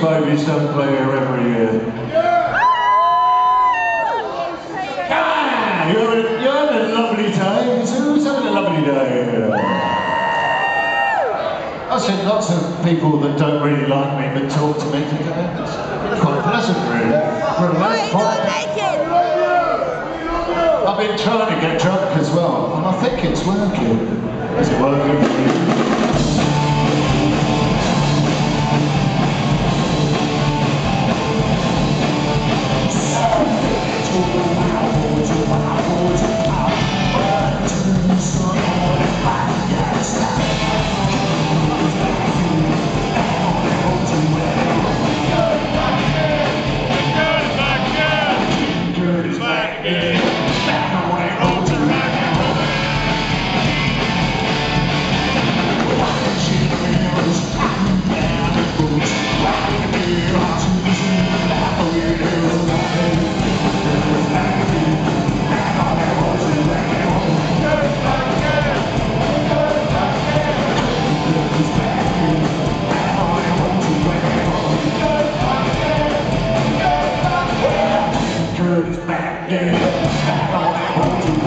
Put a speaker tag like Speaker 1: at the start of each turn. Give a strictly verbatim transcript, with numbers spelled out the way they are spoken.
Speaker 1: babies don't play here every year. Ah, you're, you're having a lovely day. Who's having a lovely day here? I see lots of people that don't really like me but talk to me today. It's quite pleasant, really. Relaxed, I've been trying to get drunk as well, and I think it's working. Is it working for you? Back, yeah, back on that